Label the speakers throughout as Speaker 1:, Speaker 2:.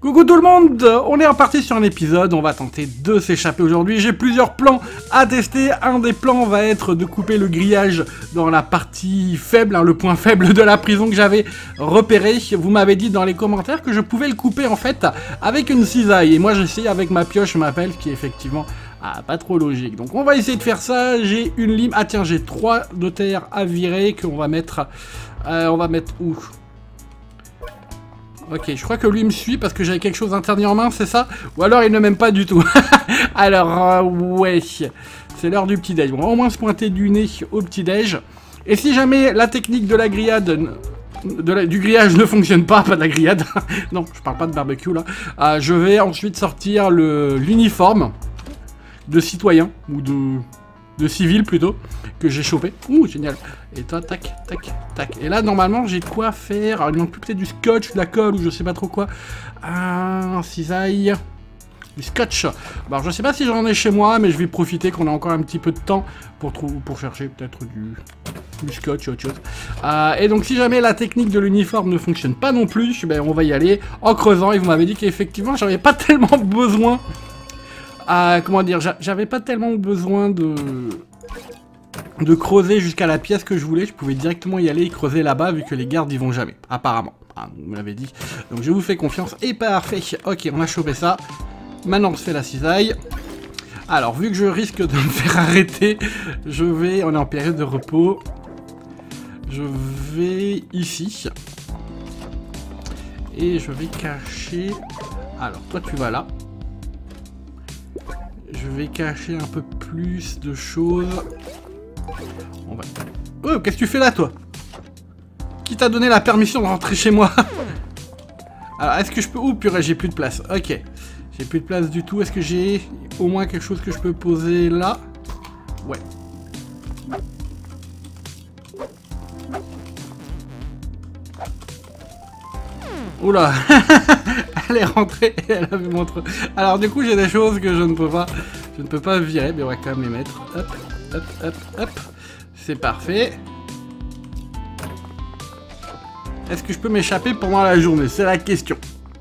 Speaker 1: Coucou tout le monde, on est reparti sur un épisode, on va tenter de s'échapper aujourd'hui. J'ai plusieurs plans à tester. Un des plans va être de couper le grillage dans la partie faible, le point faible de la prison que j'avais repéré. Vous m'avez dit dans les commentaires que je pouvais le couper en fait avec une cisaille. Et moi j'essaye avec ma pioche, ma pelle, qui est effectivement pas trop logique. Donc on va essayer de faire ça. J'ai une lime. Ah tiens, j'ai 3 de terre à virer qu'on va mettre... on va mettre où? Ok, je crois que lui me suit parce que j'avais quelque chose interdit en main, c'est ça? Ou alors il ne m'aime pas du tout. Alors, ouais, c'est l'heure du petit-déj. On va au moins se pointer du nez au petit-déj. Et si jamais la technique de la grillade, du grillage ne fonctionne pas de la grillade, non, je parle pas de barbecue là, je vais ensuite sortir l'uniforme de citoyen, ou de civil plutôt, que j'ai chopé. Ouh, génial. Et toi, tac, tac, tac. Et là, normalement, j'ai de quoi faire. Alors, il manque plus peut-être du scotch, de la colle, ou je sais pas trop quoi. Un cisaille. Du scotch. Bon, alors, je sais pas si j'en ai chez moi, mais je vais profiter qu'on a encore un petit peu de temps pour chercher peut-être du scotch ou autre chose. Et donc, si jamais la technique de l'uniforme ne fonctionne pas non plus, ben, on va y aller en creusant. Et vous m'avez dit qu'effectivement, j'avais pas tellement besoin... comment dire, j'avais pas tellement besoin de creuser jusqu'à la pièce que je voulais. Je pouvais directement y aller et creuser là-bas vu que les gardes y vont jamais, apparemment. Vous me l'avez dit. Donc je vous fais confiance. Et parfait. Ok, on a chopé ça. Maintenant on se fait la cisaille. Alors vu que je risque de me faire arrêter, on est en période de repos. Je vais ici. Et je vais cacher... Alors toi tu vas là. Je vais cacher un peu plus de choses. On va... Oh, qu'est-ce que tu fais là, toi? Qui t'a donné la permission de rentrer chez moi? Alors, est-ce que je peux... Oh, purée, j'ai plus de place. Ok. J'ai plus de place du tout. Est-ce que j'ai au moins quelque chose que je peux poser là? Ouais. Oula. Elle est rentrée et elle avait montré. Alors du coup j'ai des choses que je ne peux pas virer, mais on va quand même les mettre. Hop, hop, hop, hop. C'est parfait. Est-ce que je peux m'échapper pendant la journée? C'est la question.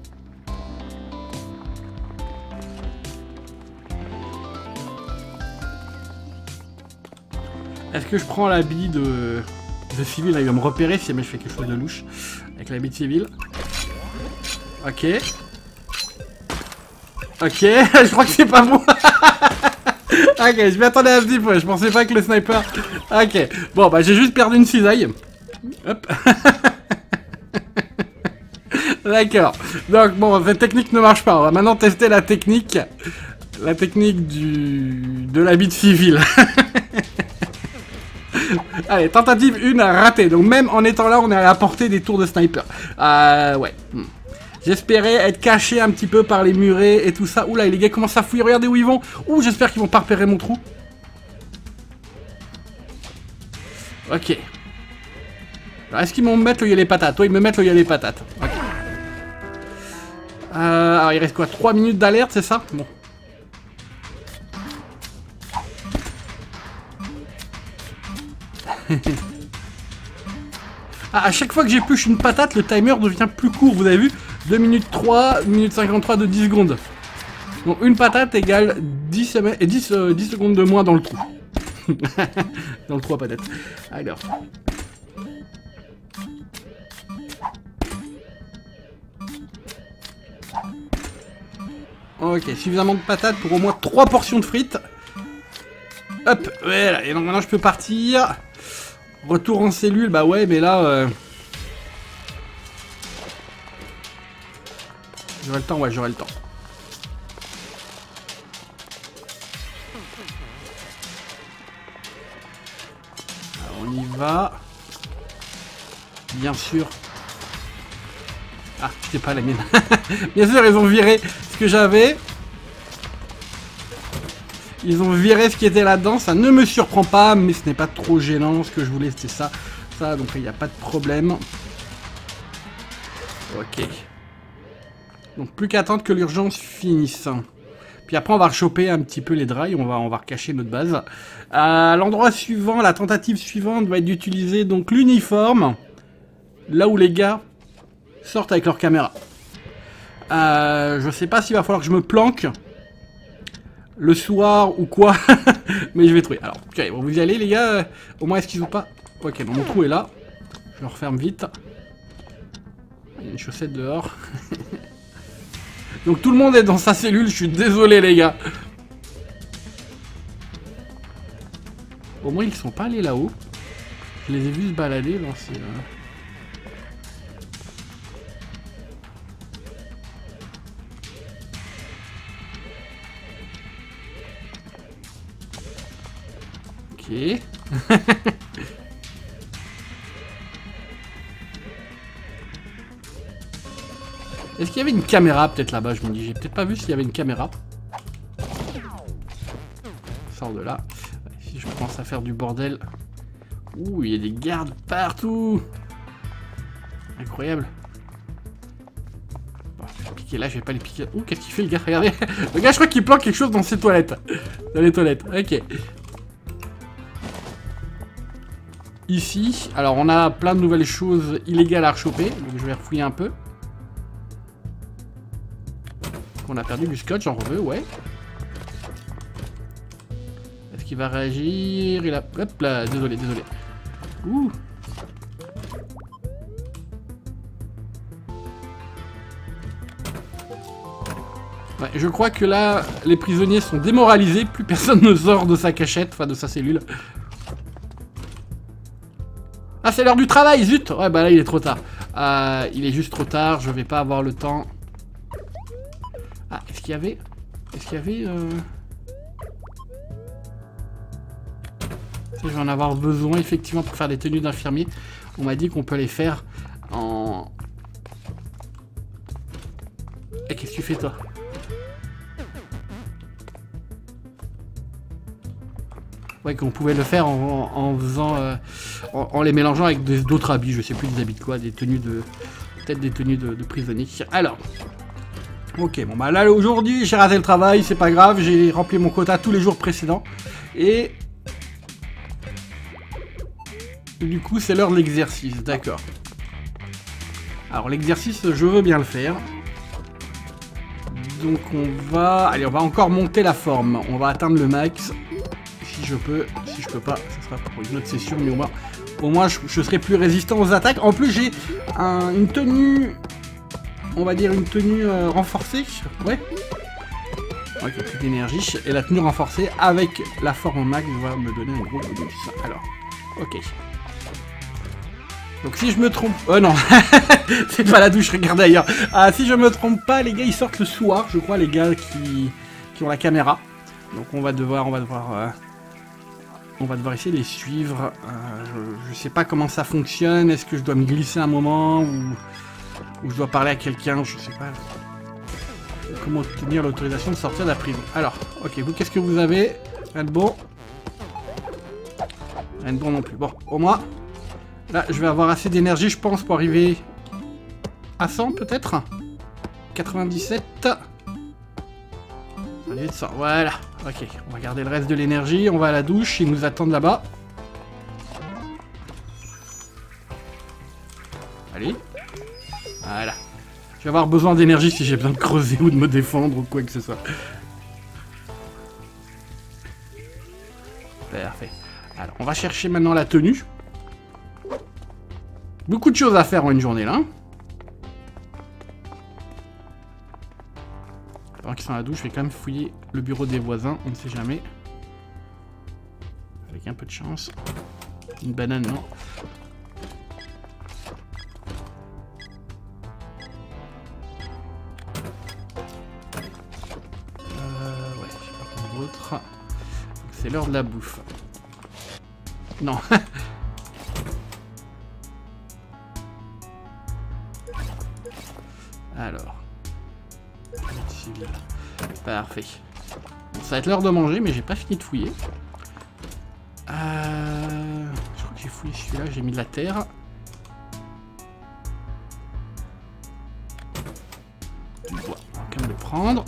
Speaker 1: Est-ce que je prends l'habit de civil? Là, il va me repérer si jamais je fais quelque chose de louche avec l'habit de civil. Ok. Ok, je crois que c'est pas bon. Ok, je m'y attendais un petit peu, je pensais pas que le sniper... Ok, bon bah j'ai juste perdu une cisaille. Hop. D'accord. Donc bon, cette technique ne marche pas, on va maintenant tester la technique. La technique de l'habit civil. Allez, tentative 1 ratée, donc même en étant là, on est à la portée des tours de sniper. Ouais. J'espérais être caché un petit peu par les murets et tout ça. Oula, les gars commencent à fouiller, regardez où ils vont. Ouh, j'espère qu'ils vont pas repérer mon trou. Ok. Alors, est-ce qu'ils vont me mettre le les patates? Ouais, ils me mettent le les patates. Ok. Alors, il reste quoi? 3 minutes d'alerte, c'est ça? Bon. À chaque fois que j'épluche une patate, le timer devient plus court, vous avez vu? 2 minutes 3, 1 minute 53 de 10 secondes. Donc une patate égale 10 secondes de moins dans le trou. Dans le trou à patate. Alors. Ok, suffisamment de patates pour au moins 3 portions de frites. Hop, voilà. Et donc maintenant je peux partir. Retour en cellule, bah ouais, mais là... J'aurai le temps, ouais, j'aurai le temps. Alors, on y va. Bien sûr. Ah, c'était pas la mienne. Bien sûr, ils ont viré ce que j'avais. Ils ont viré ce qui était là-dedans. Ça ne me surprend pas, mais ce n'est pas trop gênant. Ce que je voulais, c'était ça. Ça, donc il n'y a pas de problème. Ok. Donc plus qu'à attendre que l'urgence finisse. Puis après on va rechoper un petit peu les draps, on va recacher notre base. L'endroit suivant, la tentative suivante va être d'utiliser donc l'uniforme. Là où les gars sortent avec leur caméra. Je sais pas s'il va falloir que je me planque le soir ou quoi, mais je vais trouver. Alors, ok, bon, vous y allez les gars. Au moins, est-ce qu'ils ont pas... Ok, bon, mon trou est là. Je le referme vite. Il y a une chaussette dehors. Donc tout le monde est dans sa cellule, je suis désolé les gars. Au moins, ils sont pas allés là-haut. Je les ai vus se balader dans ces... Ok. Est-ce qu'il y avait une caméra peut-être là-bas? Je me dis, j'ai peut-être pas vu s'il y avait une caméra. Sors de là. Si je commence à faire du bordel. Ouh, il y a des gardes partout. Incroyable. Bon, je vais piquer là, je vais pas les piquer. Ouh, qu'est-ce qu'il fait le gars? Regardez. Le gars, je crois qu'il planque quelque chose dans ses toilettes. Dans les toilettes. Ok. Ici, alors on a plein de nouvelles choses illégales à rechoper, donc je vais refouiller un peu. On a perdu du scotch, j'en veux, ouais. Est-ce qu'il va réagir? Il a... Hop là, désolé. Ouh. Ouais, je crois que là, les prisonniers sont démoralisés, plus personne ne sort de sa cachette, enfin de sa cellule. Ah, c'est l'heure du travail, zut! Ouais, bah là, il est trop tard. Il est juste trop tard, je vais pas avoir le temps. Ah, est-ce qu'il y avait... Je vais en avoir besoin, effectivement, pour faire des tenues d'infirmier. On m'a dit qu'on peut les faire en... Eh, qu'est-ce que tu fais, toi? Ouais, qu'on pouvait le faire en faisant... en les mélangeant avec d'autres habits, je sais plus des habits de quoi, des tenues de... Peut-être des tenues de prisonniers. Alors... Ok, bon bah là aujourd'hui j'ai raté le travail, c'est pas grave, j'ai rempli mon quota tous les jours précédents. Et... Du coup c'est l'heure de l'exercice, d'accord. Alors l'exercice, je veux bien le faire. Donc on va... Allez, on va encore monter la forme. On va atteindre le max. Si je peux, si je peux pas, ça sera pour une autre session, mais au moins je serai plus résistant aux attaques. En plus j'ai une tenue... On va dire une tenue renforcée, ouais. Ok, plus d'énergie. Et la tenue renforcée avec la forme max va me donner un gros bonus. Alors, ok. Donc si je me trompe... Oh non, c'est pas la douche, regarde ailleurs. Ah, si je me trompe pas, les gars, ils sortent le soir, je crois, les gars qui ont la caméra. Donc on va devoir essayer de les suivre. Je sais pas comment ça fonctionne. Est-ce que je dois me glisser un moment ou je dois parler à quelqu'un, je sais pas. Comment obtenir l'autorisation de sortir de la prison. Alors, ok, vous, qu'est-ce que vous avez? Rien de bon. Rien de bon non plus. Bon, au moins, là, je vais avoir assez d'énergie, je pense, pour arriver à 100, peut-être. 97. Allez, 100. Voilà. Ok, on va garder le reste de l'énergie. On va à la douche, ils nous attendent là-bas. Allez. Voilà. Je vais avoir besoin d'énergie si j'ai besoin de creuser ou de me défendre ou quoi que ce soit. Parfait. Alors, on va chercher maintenant la tenue. Beaucoup de choses à faire en une journée, là. Pendant qu'ils sont à la douche, je vais quand même fouiller le bureau des voisins. On ne sait jamais. Avec un peu de chance. Une banane, non. C'est l'heure de la bouffe. Non. Alors. Parfait. Bon, ça va être l'heure de manger, mais j'ai pas fini de fouiller. Je crois que j'ai fouillé celui-là, j'ai mis de la terre. Du bois, on va quand même le prendre.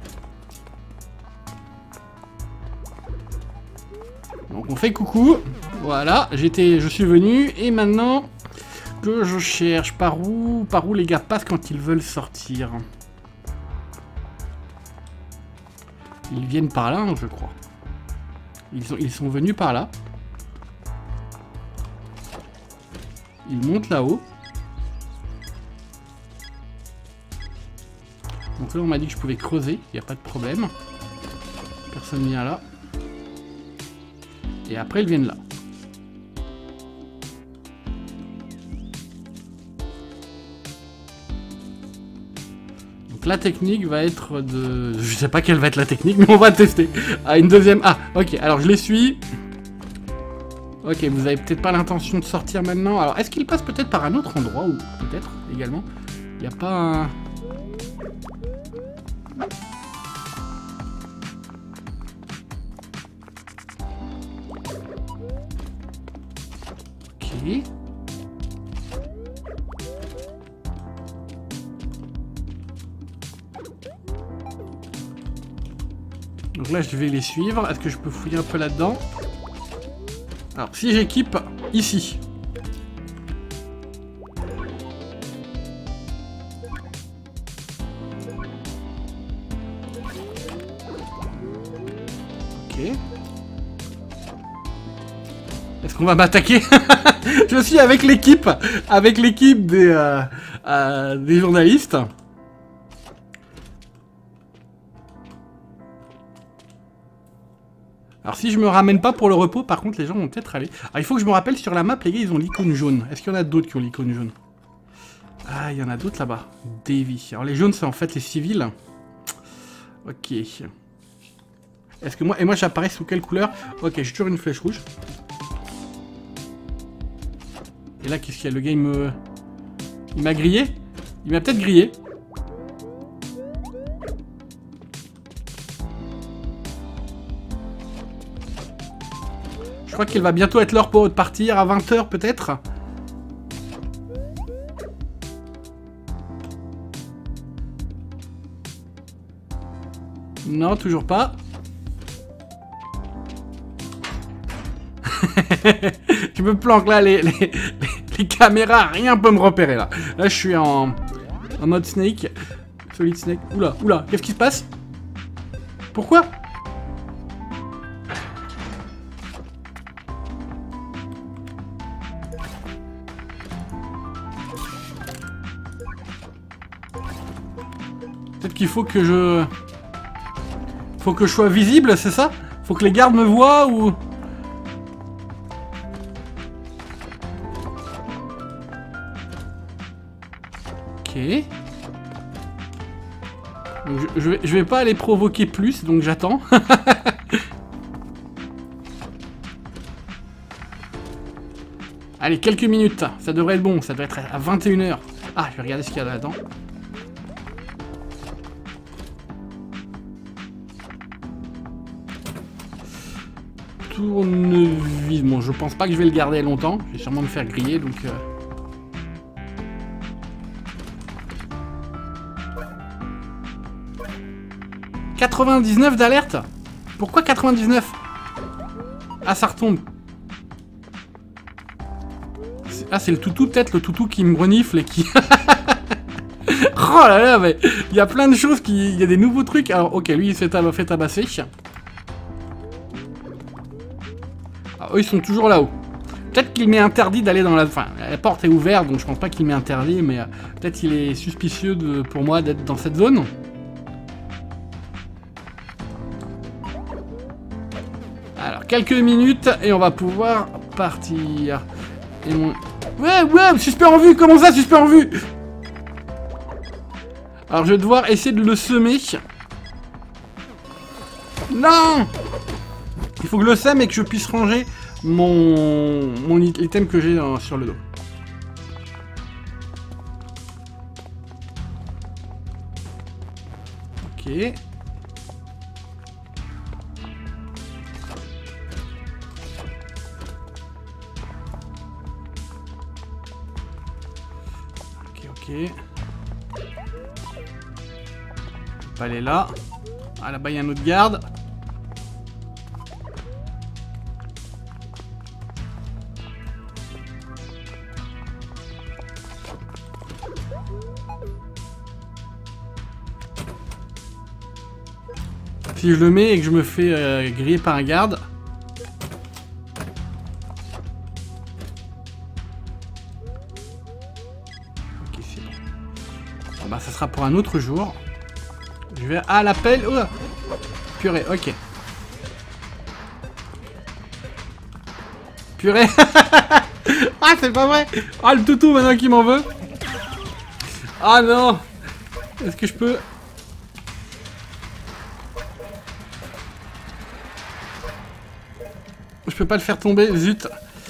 Speaker 1: Donc on fait coucou, voilà, je suis venu, et maintenant que je cherche par où les gars passent quand ils veulent sortir. Ils viennent par là, hein, je crois. Ils sont venus par là. Ils montent là-haut. Donc là, on m'a dit que je pouvais creuser. Il n'y a pas de problème. Personne vient là. Et après, ils viennent là. Donc la technique va être de... Je sais pas quelle va être la technique, mais on va tester. Ah, une deuxième... Ah, ok. Alors, je les suis. Ok, vous avez peut-être pas l'intention de sortir maintenant. Alors, est-ce qu'il passe peut-être par un autre endroit, ou peut-être, également? Il n'y a pas un... Ok. Donc là, je vais les suivre. Est-ce que je peux fouiller un peu là-dedans? Alors, si j'équipe ici. Ok. Est-ce qu'on va m'attaquer? Je suis avec l'équipe des journalistes. Alors si je me ramène pas pour le repos, par contre les gens vont peut-être aller. Alors il faut que je me rappelle, sur la map les gars ils ont l'icône jaune. Est-ce qu'il y en a d'autres qui ont l'icône jaune? Ah, il y en a d'autres là-bas. Davy. Alors les jaunes c'est en fait les civils. Ok. Est-ce que moi... Et moi j'apparais sous quelle couleur? Ok, j'ai toujours une flèche rouge. Et là qu'est-ce qu'il y a? Le gars il me... Il m'a grillé? Il m'a peut-être grillé. Je crois qu'il va bientôt être l'heure pour eux de partir, à 20 h peut-être. Non, toujours pas. Tu me planques là, les caméras, rien peut me repérer là. Là, je suis en mode Snake. Solid Snake. Oula, oula, qu'est-ce qui se passe? Pourquoi? Peut-être qu'il faut que je... Faut que je sois visible, c'est ça? Faut que les gardes me voient ou... Ok. Donc je vais pas aller provoquer plus, donc j'attends. Allez, quelques minutes, ça devrait être bon, ça doit être à 21 h. Ah, je vais regarder ce qu'il y a là-dedans. Tournevis. Bon, je pense pas que je vais le garder longtemps. Je vais sûrement me faire griller, donc... 99 d'alerte? Pourquoi 99? Ah, ça retombe. Ah, c'est le toutou, peut-être, le toutou qui me renifle et qui... Oh là là, mais il y a plein de choses qui... Il y a des nouveaux trucs. Alors, ok, lui, il s'est fait tabasser. Ah, eux, ils sont toujours là-haut. Peut-être qu'il m'est interdit d'aller dans la... Enfin, la porte est ouverte, donc je pense pas qu'il m'est interdit, mais peut-être qu'il est suspicieux pour moi d'être dans cette zone. Alors, quelques minutes, et on va pouvoir partir. Et mon... Ouais, suspect en vue. Comment ça, suspect en vue? Alors, je vais devoir essayer de le semer. Non! Il faut que je le sème et que je puisse ranger mon item que j'ai sur le dos. Ok. Ok. On peut pas aller là. Ah, là-bas, il y a un autre garde. si je le mets et que je me fais griller par un garde. Ok, c'est bon. Bon bah ça sera pour un autre jour. Je vais à l'appel. Oh, purée, ok. Purée. Ah, c'est pas vrai. Ah, le toutou maintenant qui m'en veut. Ah non. Est-ce que je peux... Je peux pas le faire tomber, zut.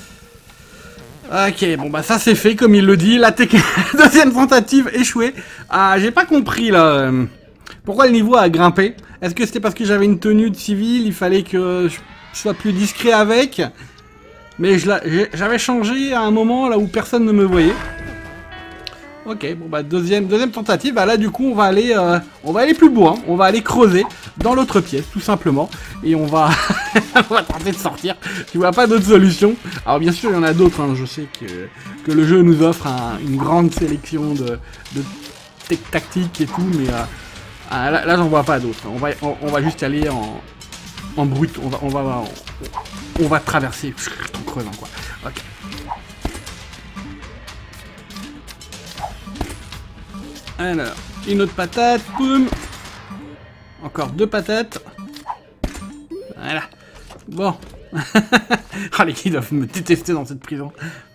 Speaker 1: Ok, bon bah ça c'est fait comme il le dit. La deuxième tentative échouée. Ah, j'ai pas compris là. Pourquoi le niveau a grimpé? Est-ce que c'était parce que j'avais une tenue de civil? Il fallait que je sois plus discret avec? Mais j'avais changé à un moment là où personne ne me voyait. Ok, bon bah deuxième tentative. Bah là du coup on va aller plus loin. On va aller creuser dans l'autre pièce tout simplement. Et on va on va tenter de sortir. Tu vois pas d'autre solution. Alors bien sûr il y en a d'autres. Hein. Je sais que le jeu nous offre une grande sélection de tactiques et tout, mais là j'en vois pas d'autres. On va juste aller en brut. On va traverser en creusant quoi. Ok. Alors, une autre patate, boum. Encore 2 patates. Voilà. Bon. Oh, les kids doivent me détester dans cette prison.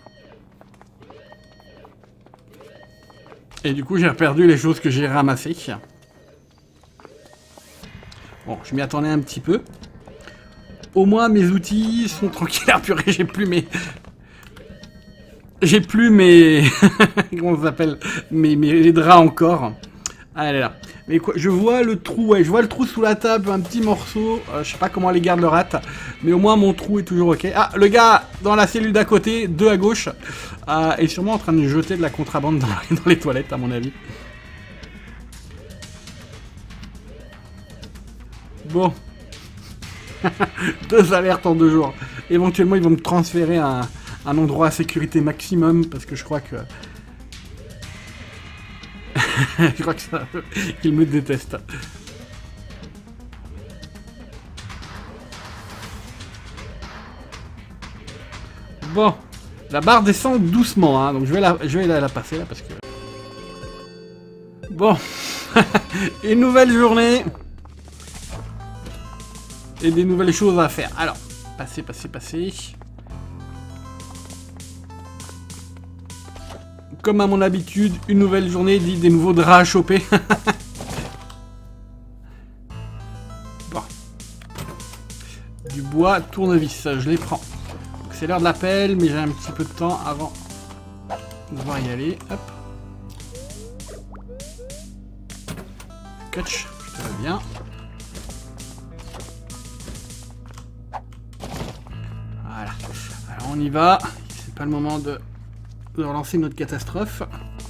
Speaker 1: Et du coup, j'ai perdu les choses que j'ai ramassées. Bon, je m'y attendais un petit peu. Au moins, mes outils sont tranquilles. Ah, purée, j'ai plus mes... Comment ça s'appelle? Les draps encore. Allez là. Mais quoi, je vois le trou, ouais, je vois le trou sous la table, un petit morceau. Je sais pas comment les gardes le ratent. Mais au moins mon trou est toujours ok. Ah, le gars dans la cellule d'à côté, 2 à gauche. Est sûrement en train de jeter de la contrebande dans les toilettes, à mon avis. Bon. 2 alertes en 2 jours. Éventuellement, ils vont me transférer à un endroit à sécurité maximum parce que je crois que... je crois que ça... qu'ils me détestent. Bon. La barre descend doucement, hein, donc je vais la passer là parce que... Bon. Une nouvelle journée. Et des nouvelles choses à faire. Alors, passer. Comme à mon habitude, une nouvelle journée dit des nouveaux draps à choper. Bon. Du bois, tournevis, je les prends. C'est l'heure de l'appel, mais j'ai un petit peu de temps avant de devoir y aller. Hop. Catch, je te veux bien. Voilà. Alors on y va. C'est pas le moment de relancer notre catastrophe.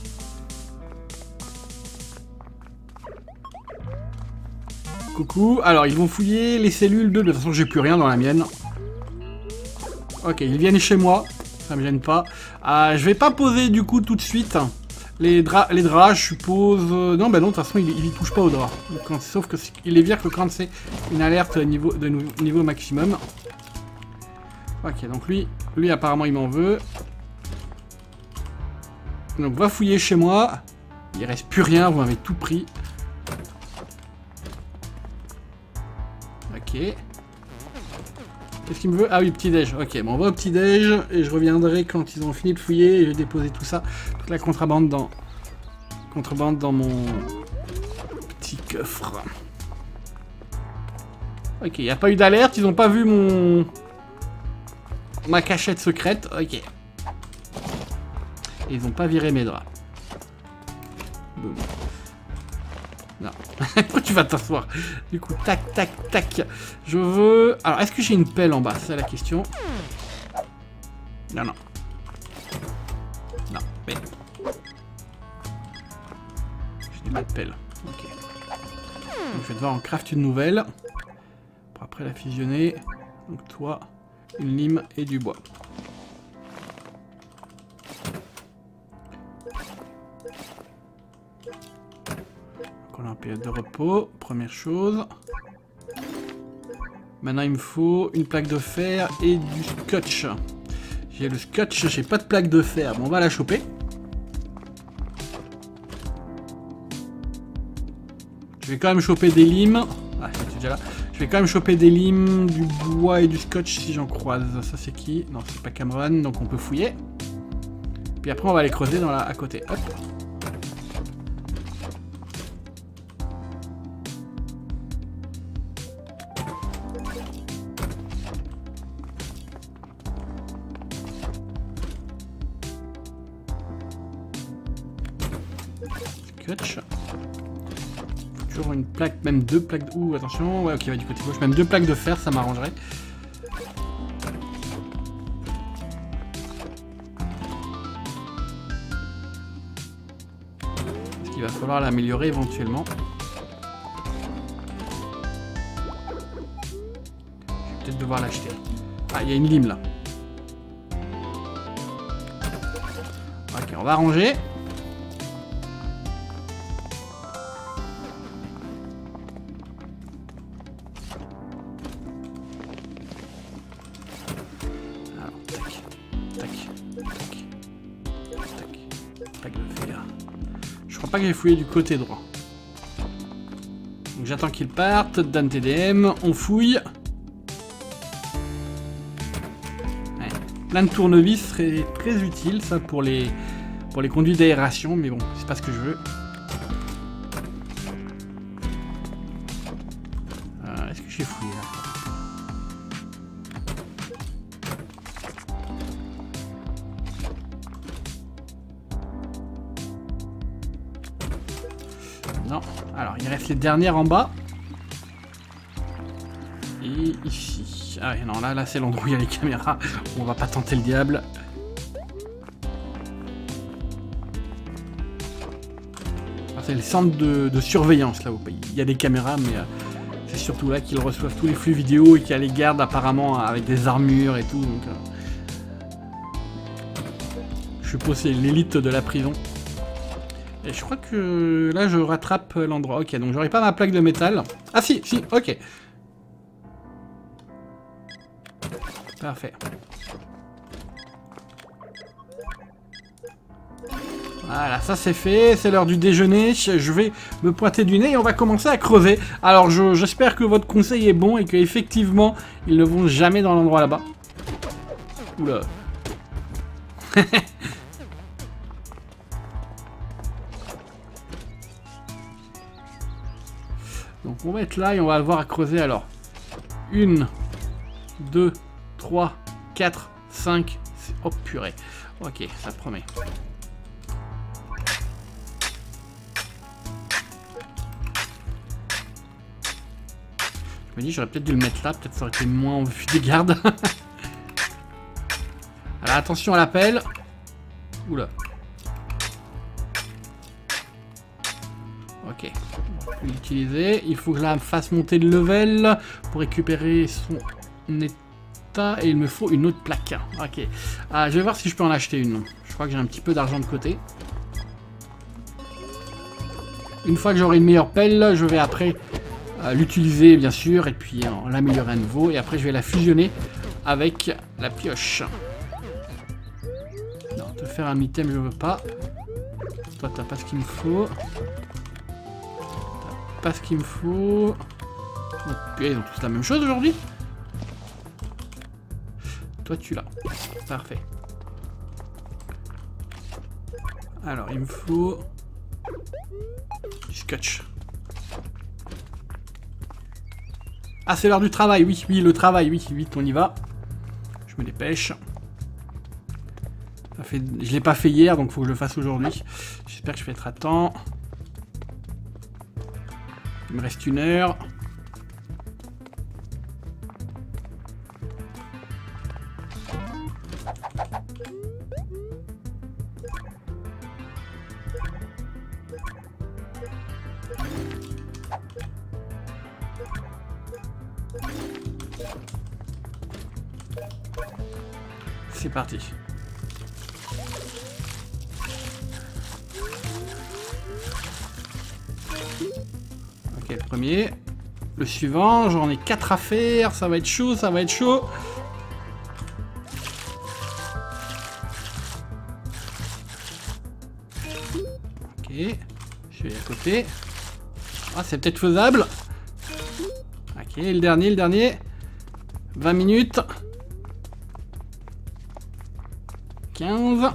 Speaker 1: Coucou. Alors ils vont fouiller les cellules de toute façon j'ai plus rien dans la mienne. Ok, ils viennent chez moi. Ça me gêne pas. Je vais pas poser du coup tout de suite les draps, je suppose. Non, bah non, de toute façon, il touche pas aux draps. Donc, sauf que il les vire que quand c'est une alerte niveau maximum. Ok, donc lui apparemment, il m'en veut. Donc, va fouiller chez moi. Il reste plus rien, vous m'avez tout pris. Ok. Qu'est-ce qu'il me veut? Ah oui, petit-déj. Ok, bon, on va au petit-déj et je reviendrai quand ils ont fini de fouiller et je vais déposer tout ça, toute la contrebande dans mon petit coffre. Ok, il n'y a pas eu d'alerte, ils n'ont pas vu ma cachette secrète. Ok. Et ils n'ont pas viré mes draps. Boum. Non. Pourquoi tu vas t'asseoir? Du coup, tac, tac, tac. Je veux... Alors, est-ce que j'ai une pelle en bas? C'est la question. Non, non. Non, mais... Je n'ai pas de pelle. Ok. Donc, je vais devoir en craft une nouvelle. Pour après la fusionner. Donc, toi, une lime et du bois. On a un période de repos, première chose. Maintenant, il me faut une plaque de fer et du scotch. J'ai le scotch, j'ai pas de plaque de fer. Bon, on va la choper. Je vais quand même choper des limes. Ah, c'est déjà là. Je vais quand même choper des limes, du bois et du scotch si j'en croise. Ça, c'est qui? Non, c'est pas Cameron, donc on peut fouiller. Puis après, on va les creuser dans la... à côté. Hop. Scotch. Toujours une plaque, même deux plaques de... Ouh, attention, ouais, ok, va du côté gauche. Même deux plaques de fer, ça m'arrangerait. Parce qu'il va falloir l'améliorer éventuellement. Je vais peut-être devoir l'acheter. Ah, il y a une lime là. Ok, on va ranger. Pas que j'ai fouillé du côté droit. Donc j'attends qu'ils partent. Dan TDM, on fouille. Ouais. Plein de tournevis serait très utile, ça, pour les conduits d'aération, mais bon, c'est pas ce que je veux. Est-ce que j'ai fouillé là? Non. Alors, il reste les dernières en bas. Et ici. Ah non, là c'est l'endroit où il y a les caméras. On va pas tenter le diable. Ah, c'est le centre de surveillance là où il y a des caméras, mais c'est surtout là qu'ils reçoivent tous les flux vidéo et qu'il y a les gardes apparemment avec des armures et tout. Donc, je suppose que c'est l'élite de la prison. Et je crois que là je rattrape l'endroit. Ok, donc j'aurai pas ma plaque de métal. Ah si, si, ok. Parfait. Voilà, ça c'est fait, c'est l'heure du déjeuner. Je vais me pointer du nez et on va commencer à creuser. Alors j'espère que votre conseil est bon et qu'effectivement ils ne vont jamais dans l'endroit là-bas. Oula. Donc on va être là et on va avoir à creuser alors. 1, 2, 3, 4, 5. Oh purée. Ok, ça promet. Je me dis j'aurais peut-être dû le mettre là, peut-être ça aurait été moins en vue des gardes. Alors attention à l'appel. Oula. Ok. L'utiliser. Il faut que je la fasse monter de level pour récupérer son état et il me faut une autre plaque. Ok. Je vais voir si je peux en acheter une. Je crois que j'ai un petit peu d'argent de côté. Une fois que j'aurai une meilleure pelle, je vais après l'utiliser bien sûr et puis l'améliorer à nouveau et après je vais la fusionner avec la pioche. Non, te faire un item je veux pas. Toi t'as pas ce qu'il me faut. Pas ce qu'il me faut. Oh, ils ont tous la même chose aujourd'hui. Toi tu l'as. Parfait. Alors il me faut du scotch. Ah c'est l'heure du travail, oui, oui, le travail, oui, vite on y va. Je me dépêche. Ça fait... Je l'ai pas fait hier donc il faut que je le fasse aujourd'hui. J'espère que je vais être à temps. Il me reste 1 heure. C'est parti. Ok, le premier. Le suivant, j'en ai 4 à faire, ça va être chaud, ça va être chaud. Ok, je vais à côté. Ah, c'est peut-être faisable. Ok, le dernier. 20 minutes. 15.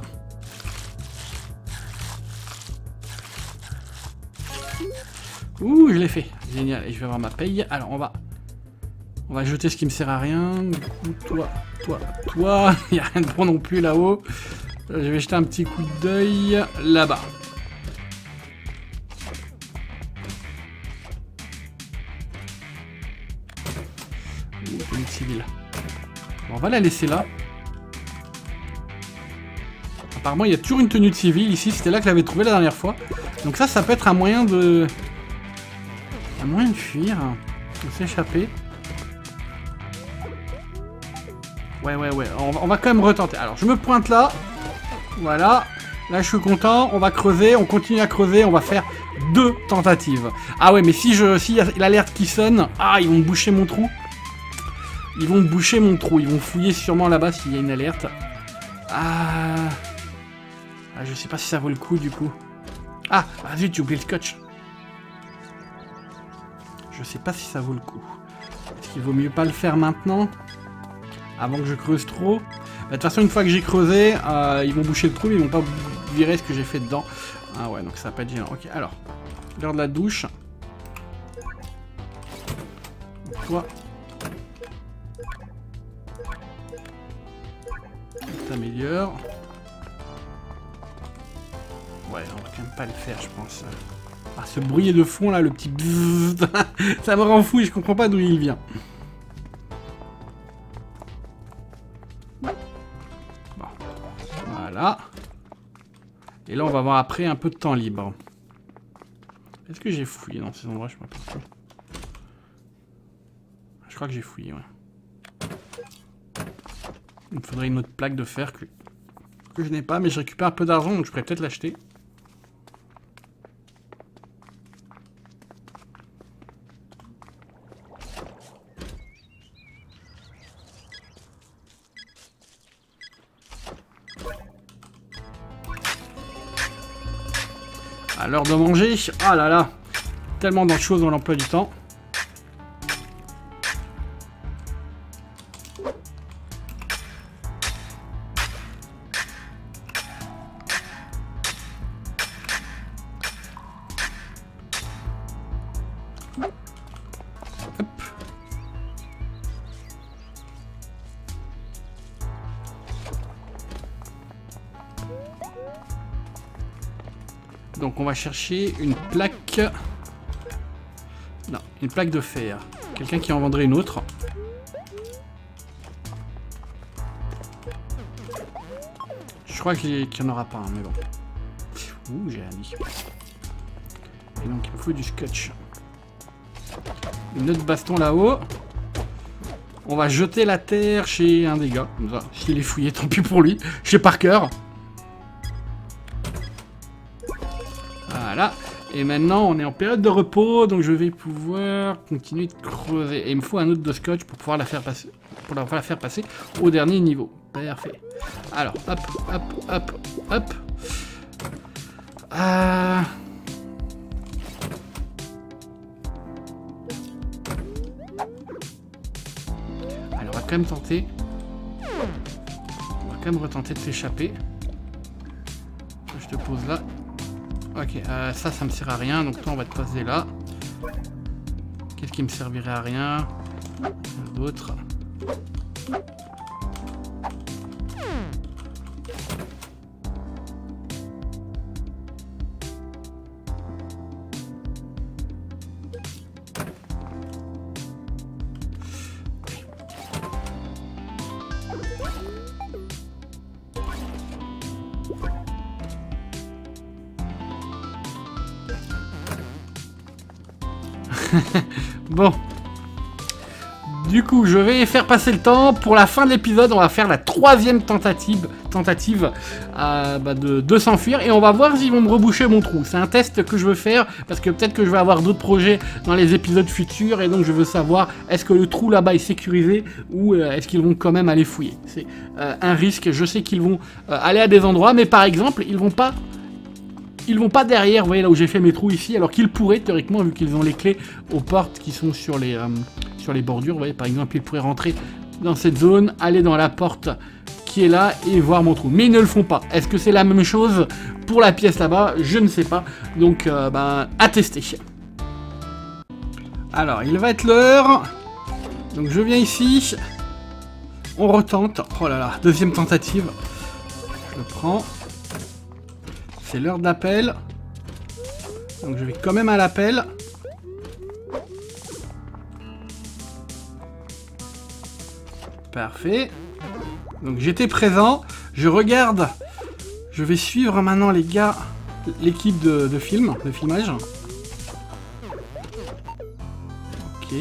Speaker 1: Ouh, je l'ai fait. Génial. Et je vais avoir ma paye. Alors, on va jeter ce qui me sert à rien. Du coup, toi. Il n'y a rien de bon non plus là-haut. Je vais jeter un petit coup d'œil là-bas. Tenue civile. Bon, on va la laisser là. Apparemment, il y a toujours une tenue de civil ici. C'était là que je l'avais trouvé la dernière fois. Donc ça peut être un moyen de... Un moyen de fuir. De s'échapper. Ouais. On va quand même retenter. Alors, je me pointe là. Voilà. Là, je suis content. On va creuser. On continue à creuser. On va faire 2 tentatives. Ah ouais, mais s'il y a l'alerte qui sonne... Ah, ils vont me boucher mon trou. Ils vont boucher mon trou. Ils vont fouiller sûrement là-bas s'il y a une alerte. Ah, je sais pas si ça vaut le coup, du coup. Ah, zut, j'ai oublié le scotch. Je sais pas si ça vaut le coup. Est-ce qu'il vaut mieux pas le faire maintenant? Avant que je creuse trop? De toute façon, une fois que j'ai creusé, ils vont boucher le trou, mais ils vont pas virer ce que j'ai fait dedans. Ah ouais, donc ça va pas être gênant. Ok, alors. L'heure de la douche. Toi. T'améliores. Ouais, on va quand même pas le faire, je pense. Ah, ce bruit de fond là, le petit bzzz, ça me rend fou et je comprends pas d'où il vient. Bon, voilà. Et là, on va avoir après un peu de temps libre. Est-ce que j'ai fouillé dans ces endroits? Je me rappelle plus. Je crois que j'ai fouillé, ouais. Il me faudrait une autre plaque de fer que je n'ai pas, mais je récupère un peu d'argent, donc je pourrais peut-être l'acheter. À l'heure de manger, ah là là, tellement de choses dans l'emploi du temps. Hop. Donc on va chercher une plaque... Non, une plaque de fer. Quelqu'un qui en vendrait une autre. Je crois qu'il n'y en aura pas, hein, mais bon. Ouh, j'ai rien dit. Et donc il me faut du scotch. Une autre baston là-haut. On va jeter la terre chez un des gars. Comme ça, s'il est fouillé, tant pis pour lui. Chez Parker. Voilà. Et maintenant, on est en période de repos, donc je vais pouvoir continuer de creuser. Et il me faut un autre de scotch pour pouvoir la faire passer, au dernier niveau. Parfait. Alors, hop, hop, hop, hop. Alors, on va quand même tenter. On va quand même retenter de s'échapper. Je te pose là. Ok, ça me sert à rien, donc toi on va te poser là. Qu'est-ce qui me servirait à rien? D'autres. Bon. Du coup, je vais faire passer le temps. Pour la fin de l'épisode, on va faire la troisième tentative tentative de s'enfuir. Et on va voir s'ils vont me reboucher mon trou. C'est un test que je veux faire, parce que peut-être que je vais avoir d'autres projets dans les épisodes futurs. Et donc je veux savoir, est-ce que le trou là-bas est sécurisé, ou est-ce qu'ils vont quand même aller fouiller. C'est un risque. Je sais qu'ils vont aller à des endroits, mais par exemple, ils vont pas derrière, vous voyez là où j'ai fait mes trous ici, alors qu'ils pourraient théoriquement, vu qu'ils ont les clés aux portes qui sont sur les bordures, vous voyez, par exemple, ils pourraient rentrer dans cette zone, aller dans la porte qui est là et voir mon trou. Mais ils ne le font pas. Est-ce que c'est la même chose pour la pièce là-bas? Je ne sais pas. Donc, à tester. Alors, il va être l'heure. Donc, je viens ici. On retente. Oh là là, deuxième tentative. Je le prends. C'est l'heure de l'appel. Donc, je vais quand même à l'appel. Parfait. Donc j'étais présent. Je regarde. Je vais suivre maintenant les gars, l'équipe de filmage. Ok.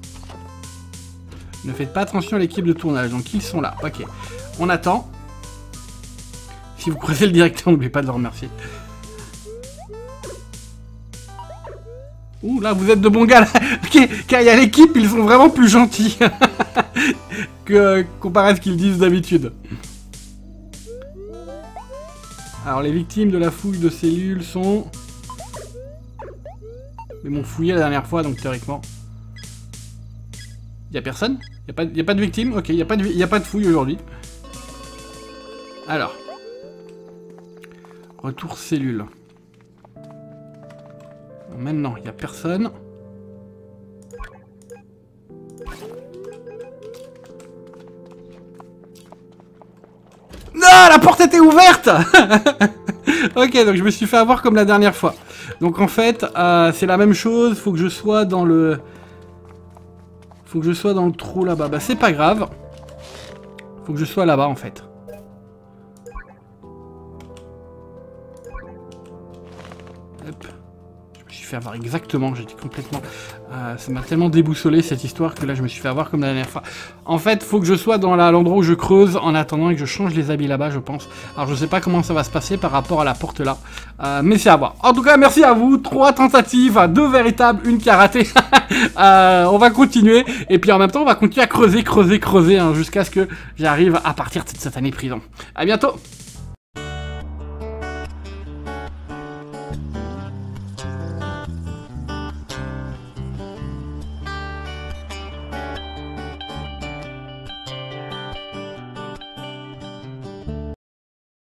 Speaker 1: Ne faites pas attention à l'équipe de tournage. Donc ils sont là. Ok. On attend. Si vous croisez le directeur, n'oubliez pas de le remercier. Ouh, là, vous êtes de bons gars, là. Ok, car il y a l'équipe, ils sont vraiment plus gentils. Comparé à ce qu'ils disent d'habitude. Alors, les victimes de la fouille de cellules sont... Ils m'ont fouillé la dernière fois, donc théoriquement... Il y a personne? Il y a pas de victimes? Ok, il y a pas de fouille aujourd'hui. Alors... Retour cellule. Maintenant, il n'y a personne. Non, la porte était ouverte. Ok, donc je me suis fait avoir comme la dernière fois. Donc en fait, c'est la même chose. Faut que je sois dans le... Faut que je sois dans le trou là-bas. Bah c'est pas grave. Faut que je sois là-bas en fait. Hop. Je me suis fait avoir exactement, j'étais complètement... ça m'a tellement déboussolé cette histoire que là je me suis fait avoir comme la dernière fois. En fait, faut que je sois dans l'endroit où je creuse en attendant et que je change les habits là-bas, je pense. Alors je sais pas comment ça va se passer par rapport à la porte là. Mais c'est à voir. En tout cas, merci à vous. 3 tentatives, 2 véritables, une qui a raté. On va continuer. Et puis en même temps, on va continuer à creuser, hein, jusqu'à ce que j'arrive à partir de cette satanée prison. À bientôt.